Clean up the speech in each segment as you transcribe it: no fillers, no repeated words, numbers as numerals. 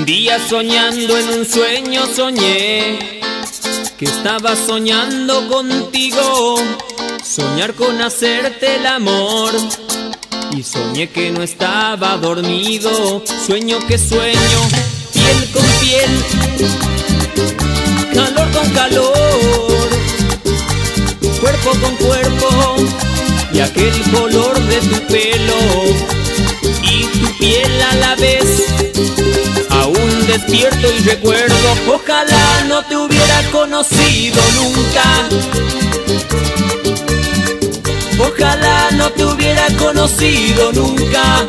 Un día soñando en un sueño soñé que estaba soñando contigo, soñar con hacerte el amor. Y soñé que no estaba dormido, sueño que sueño, piel con piel, calor con calor, cuerpo con cuerpo, y aquel color de tu pelo y tu piel a la vez. Aún despierto y recuerdo, ojalá no te hubiera conocido nunca. Ojalá no te hubiera conocido nunca.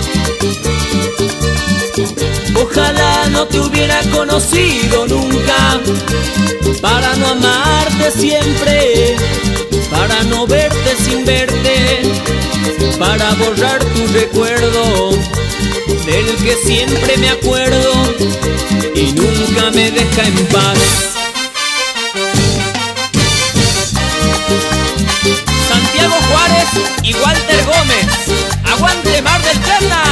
Ojalá no te hubiera conocido nunca. Para no amarte siempre, para no verte sin verte, para borrar tu recuerdo del que siempre me acuerdo y nunca me deja en paz. Santiago Juárez y Walter Gómez, ¡aguante Mar del Plata!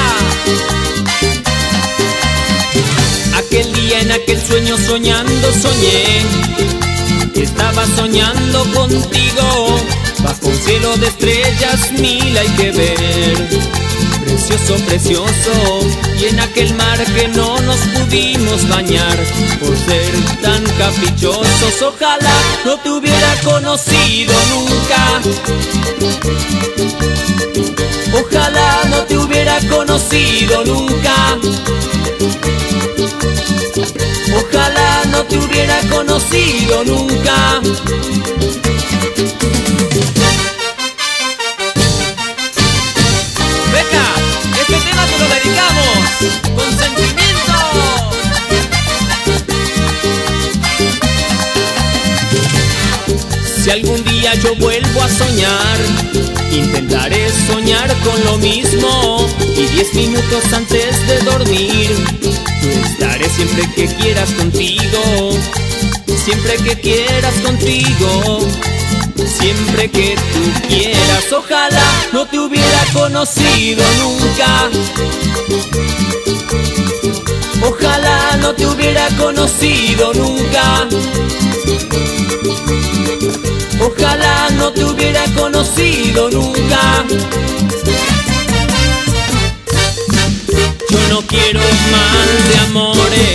Aquel día en aquel sueño soñando soñé que estaba soñando contigo. Bajo un cielo de estrellas mil hay que ver, precioso, precioso. Y en aquel mar que no nos pudimos bañar por ser tan caprichosos. Ojalá no te hubiera conocido nunca. Ojalá no te hubiera conocido nunca. Ojalá no te hubiera conocido nunca. Beca, este tema te lo dedicamos con sentimiento. Si algún día yo vuelvo a soñar, intentaré soñar con lo mismo. Y 10 minutos antes de dormir, estaré siempre que quieras contigo. Siempre que quieras contigo, siempre que tú quieras. Ojalá no te hubiera conocido nunca. Ojalá no te hubiera conocido nunca. Ojalá no te hubiera conocido nunca. Yo no quiero mal de amores,